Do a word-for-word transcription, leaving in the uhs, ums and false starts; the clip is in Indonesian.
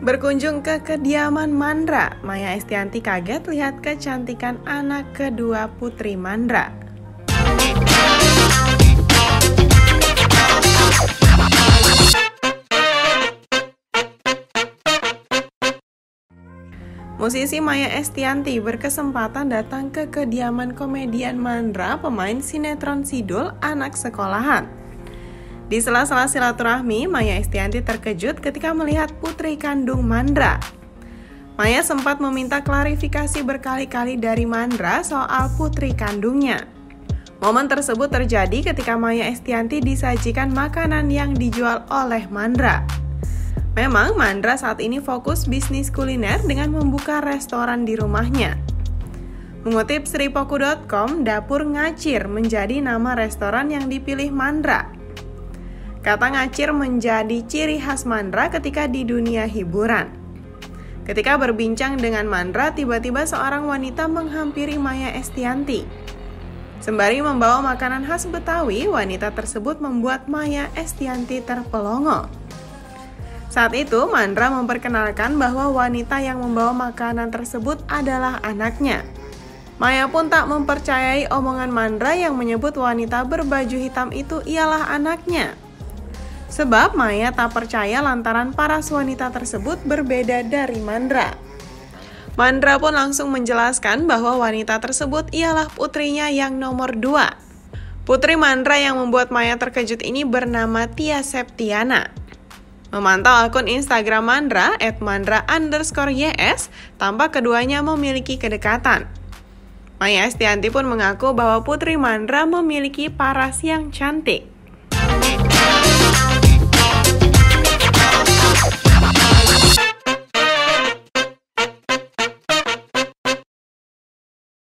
Berkunjung ke kediaman Mandra, Maya Estianty kaget lihat kecantikan anak kedua putri Mandra. Musisi Maya Estianty berkesempatan datang ke kediaman komedian Mandra, pemain sinetron Sidul Anak Sekolahan. Di sela-sela silaturahmi, Maya Estianty terkejut ketika melihat putri kandung Mandra. Maya sempat meminta klarifikasi berkali-kali dari Mandra soal putri kandungnya. Momen tersebut terjadi ketika Maya Estianty disajikan makanan yang dijual oleh Mandra. Memang Mandra saat ini fokus bisnis kuliner dengan membuka restoran di rumahnya. Mengutip sripoku dot com, Dapur Ngacir menjadi nama restoran yang dipilih Mandra. Kata ngacir menjadi ciri khas Mandra ketika di dunia hiburan. Ketika berbincang dengan Mandra, tiba-tiba seorang wanita menghampiri Maya Estianty. Sembari membawa makanan khas Betawi, wanita tersebut membuat Maya Estianty terpelongo. Saat itu, Mandra memperkenalkan bahwa wanita yang membawa makanan tersebut adalah anaknya. Maya pun tak mempercayai omongan Mandra yang menyebut wanita berbaju hitam itu ialah anaknya. Sebab Maya tak percaya lantaran paras wanita tersebut berbeda dari Mandra. Mandra pun langsung menjelaskan bahwa wanita tersebut ialah putrinya yang nomor dua. Putri Mandra yang membuat Maya terkejut ini bernama Tia Septiana. Memantau akun Instagram Mandra, et mandra underscore ys, tampak keduanya memiliki kedekatan. Maya Estianty pun mengaku bahwa putri Mandra memiliki paras yang cantik.